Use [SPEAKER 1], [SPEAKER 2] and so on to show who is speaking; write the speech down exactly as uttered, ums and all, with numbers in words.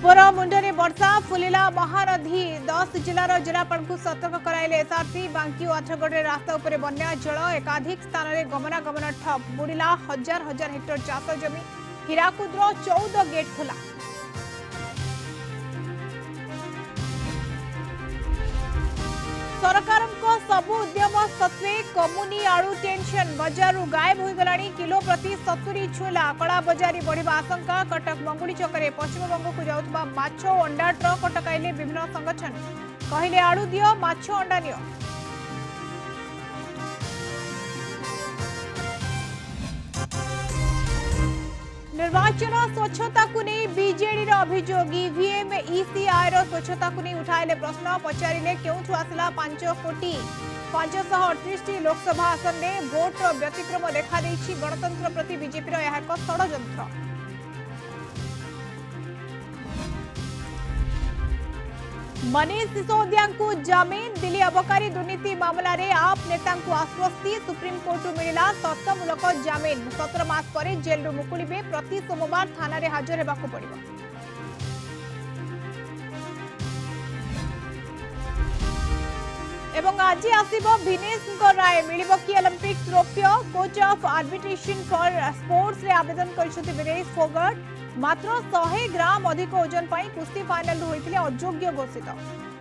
[SPEAKER 1] उपर मुंडे वर्षा फुलिला महानदी दस जिलार जिलापाल को सतर्क कराइले एसआरसी बांकी और आठगढ़ रास्ता उपर बन्या जल एकाधिक स्थान में गमनागमन ठप बुड़िला हजार हजार हेक्टर चाष जमी हीराकुद्र चौदह गेट खोला। सरकार सबु उद्यम सत्वे कमुनी आलू टेंशन बजार गायब हो गलानी किलो प्रति सत्तरी छुला कला बजारी बढ़िबा आशंका कटक मंगुड़ी चकरे पश्चिमबंग को जाउतबा माछ अंडा ट्रक अटकाइले विभिन्न संगठन कहले आलू दियो माछ अंडा नियो। निर्वाचन स्वच्छता को नहीं बीजेडी अभियोग ईवीएम ईसीआई स्वच्छता को नहीं उठाइले प्रश्न पचारे क्यों आसला पांच कोटी पांचश अड़तीस लोकसभा आसन में भोट व्यतिक्रम देखा गणतंत्र प्रति बीजेपी एक षड्यंत्र। मनीष सिसोदिया को जमीन दिल्ली अबकारी दुर्नीति मामला रे आप नेता को आश्वस्ति सुप्रीम कोर्ट मिला शर्तमूलक जमीन सतर मास पर जेल मुकुलिबे प्रति सोमवार थाना रे हाजर हेबाकु पड़िबो। एवं आज आसीबो विनेश राय मिलिबो कि ओलंपिक्स रौप्य कोच ऑफ आर्बिट्रेशन फॉर स्पोर्ट्स रे आवेदन करिसथि विनेश फोगट मात्र सौ ग्राम अधिक ओजन पाई कुश्ती फाइनल होइतिले अयोग्य घोषित।